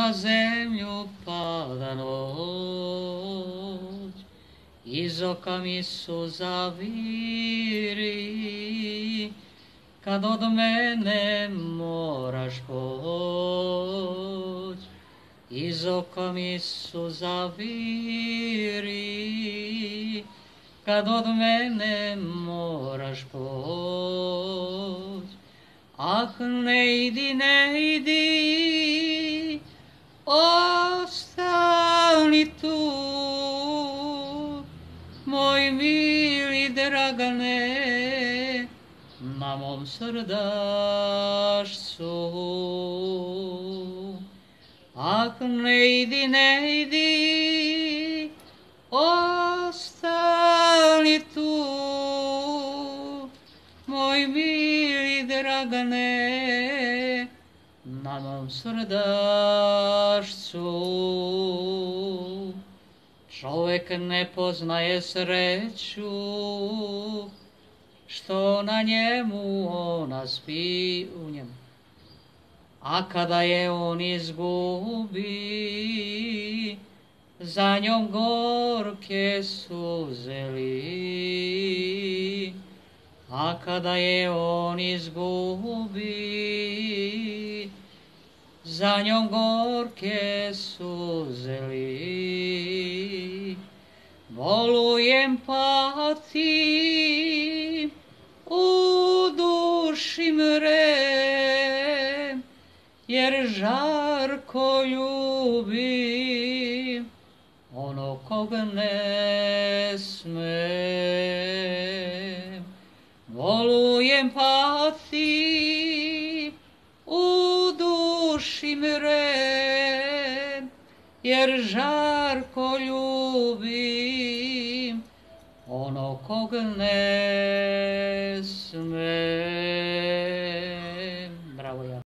na zemlju pada noć, iz oka mi suza viri, kad od mene moraš poć. Iz oka mi suza viri, kad od mene moraš poć. Ah, ne idi, ne idi, ostani tu, moj mili Dragane, na mom srdašcu. Ah, ne idi, ne idi, ostani tu, moj mili Dragane, na mom srdašcu. Čovek ne poznaje sreću, što na njemu ona spi u njemu. A kada je on izgubi, za njom gorke suze li. A kada je on izgubi, za njom gorke suze li. Bolujem, patim, u duši mrem, jer žarko ljubim ono kog ne smem. Bolujem, patim, u duši mrem, jer žarko ljubim ono kog ne